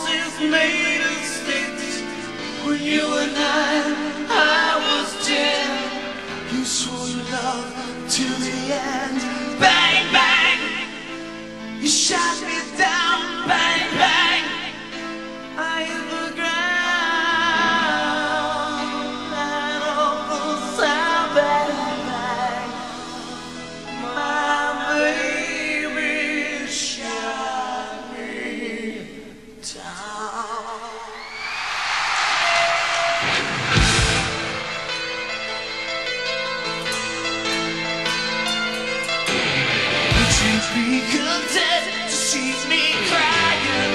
promises made of sticks. When you were 9, I was 10. You swore your love to the end. Bang, bang. You shot me down. Bang, bang. I hit the ground and almost sound. Bang, bang. My baby shot me down. Would you be content to see me crying?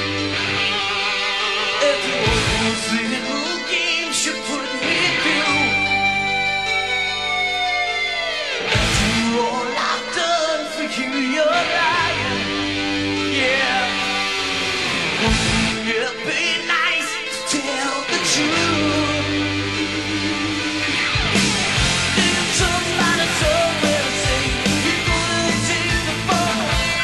Every one of those little games you put me through. After all I've done for you, you're lying. Yeah. Wouldn't it be nice to tell the truth? Did somebody somewhere say you're gonna take the fall?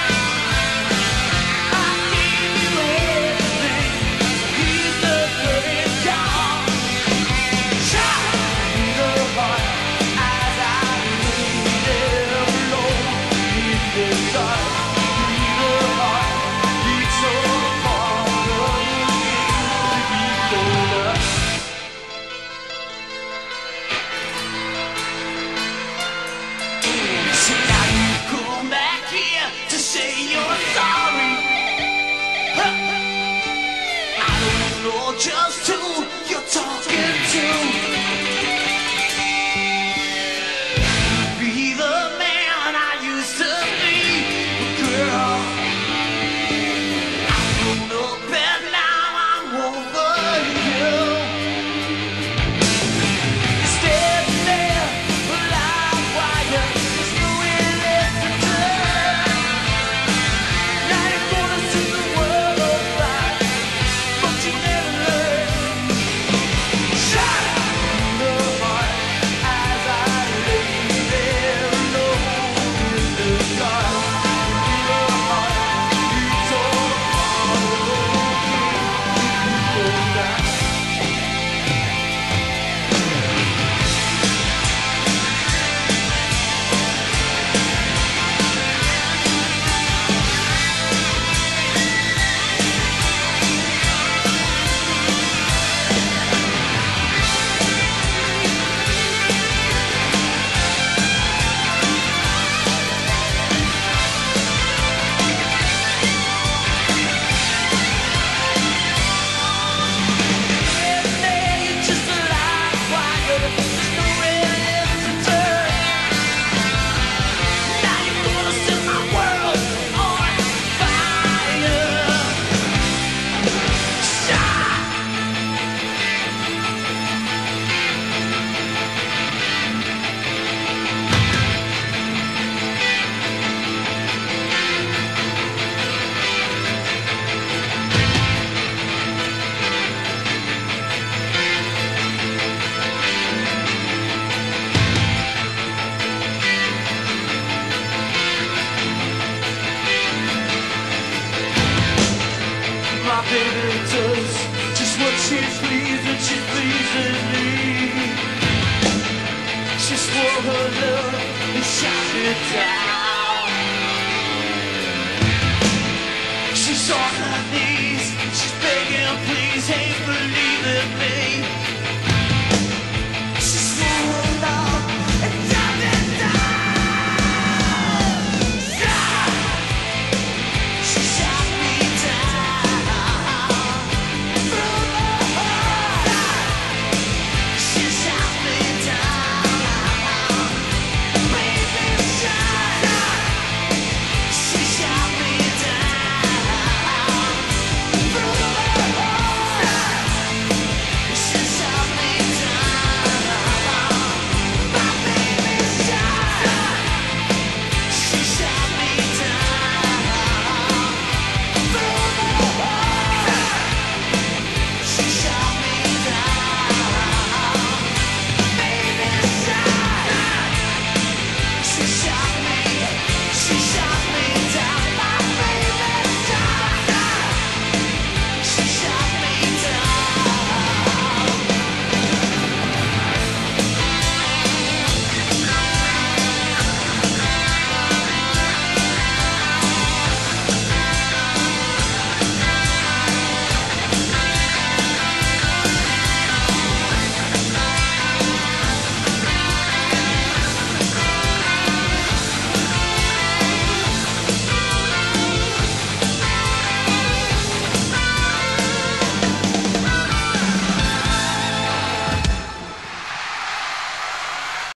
I gave you everything. He's the perfect call. Shot me the heart as I lay there alone in the dark. Me the heart beats so hard again to be older. So now you come back here to say you're sorry. Huh. I don't know just who you're talking to. Be the man I used to be, girl. I don't know better now. I'm over you. Standing there, live wire, there's nowhere left to turn. Now you're gonna set the world on fire, but you never learn. Shot in the heart as I lay there alone in the dark. Me the heart beats so hard again to be older. You're just a live wire, there's nowhere left to turn. Now you're gonna set my world on fire. Shot. My baby does just what she pleases and she pleases me. She swore her love and shot it down. She's on her knees, she's begging, please, ain't believing me.